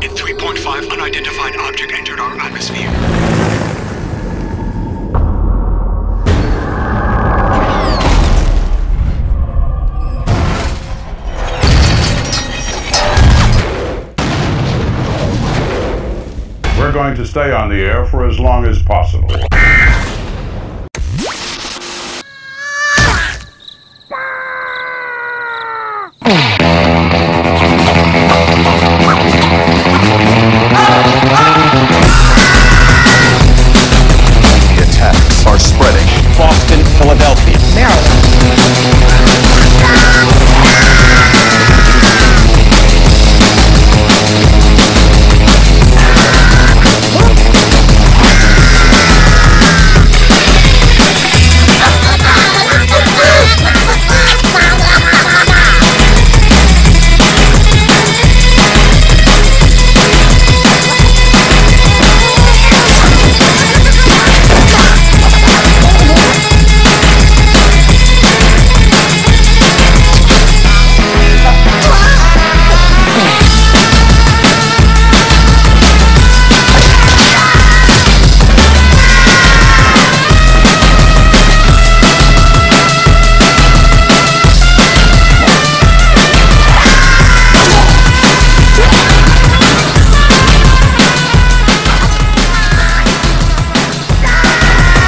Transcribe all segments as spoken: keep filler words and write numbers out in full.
In three point five, unidentified object entered our atmosphere. We're going to stay on the air for as long as possible. The attacks are spreading. Boston, Philadelphia, Maryland.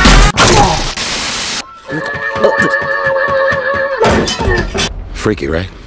Freaky, right?